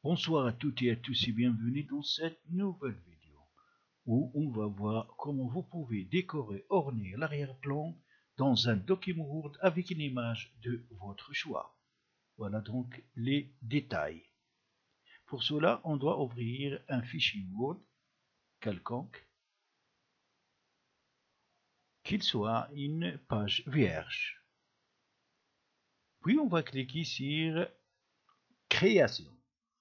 Bonsoir à toutes et à tous et bienvenue dans cette nouvelle vidéo où on va voir comment vous pouvez décorer, orner l'arrière-plan dans un document Word avec une image de votre choix. Voilà donc les détails. Pour cela, on doit ouvrir un fichier Word quelconque, qu'il soit une page vierge. Puis on va cliquer sur Création.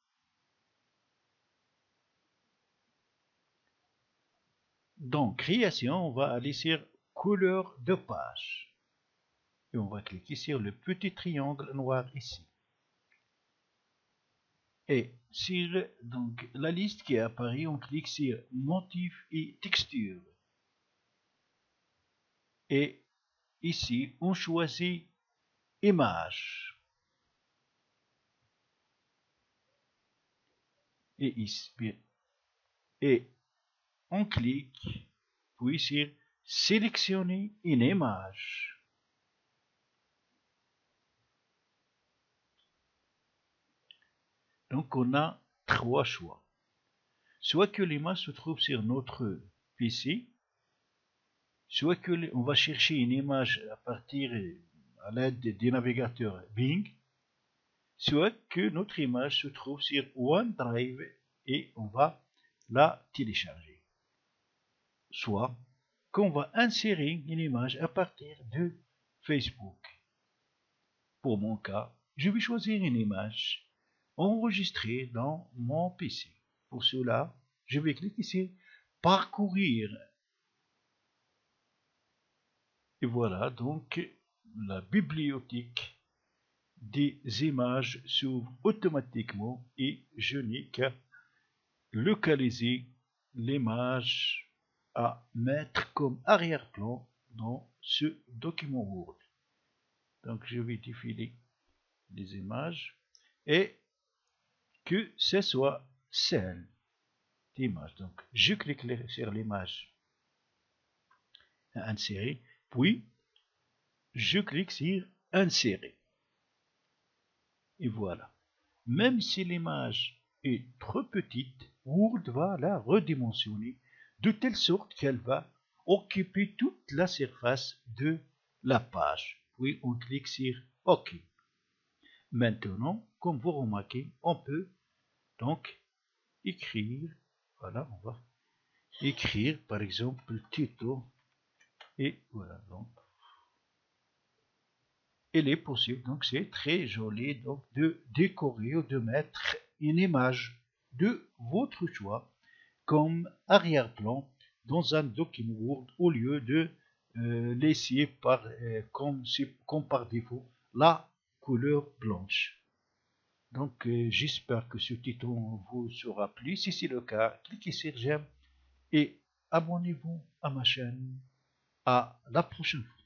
Dans Création, on va aller sur Couleur de page. Et on va cliquer sur le petit triangle noir ici. Et sur donc, la liste qui apparaît, on clique sur Motif et Texture. Et ici, on choisit Image. Et ici, et on clique, puis sur Sélectionner une image. Donc on a trois choix. Soit que l'image se trouve sur notre PC, soit que on va chercher une image à l'aide des navigateurs Bing, soit que notre image se trouve sur OneDrive et on va la télécharger. Soit qu'on va insérer une image à partir de Facebook. Pour mon cas, je vais choisir une image enregistrée dans mon PC. Pour cela, je vais cliquer sur Parcourir. Et voilà donc la bibliothèque des images s'ouvre automatiquement et je n'ai qu'à localiser l'image à mettre comme arrière-plan dans ce document Word. Donc je vais défiler les images et que ce soit celle d'image. Donc je clique sur l'image à insérer, puis je clique sur insérer. Et voilà. Même si l'image est trop petite, Word va la redimensionner de telle sorte qu'elle va occuper toute la surface de la page. Puis on clique sur OK. Maintenant, comme vous remarquez, on peut donc écrire, voilà, on va écrire par exemple le titre et voilà donc. Il est possible, donc c'est très joli donc de décorer ou de mettre une image de votre choix comme arrière-plan dans un document Word au lieu de laisser comme par défaut la couleur blanche. Donc j'espère que ce tuto vous sera plu. Si c'est le cas, cliquez sur j'aime et abonnez-vous à ma chaîne. À la prochaine fois.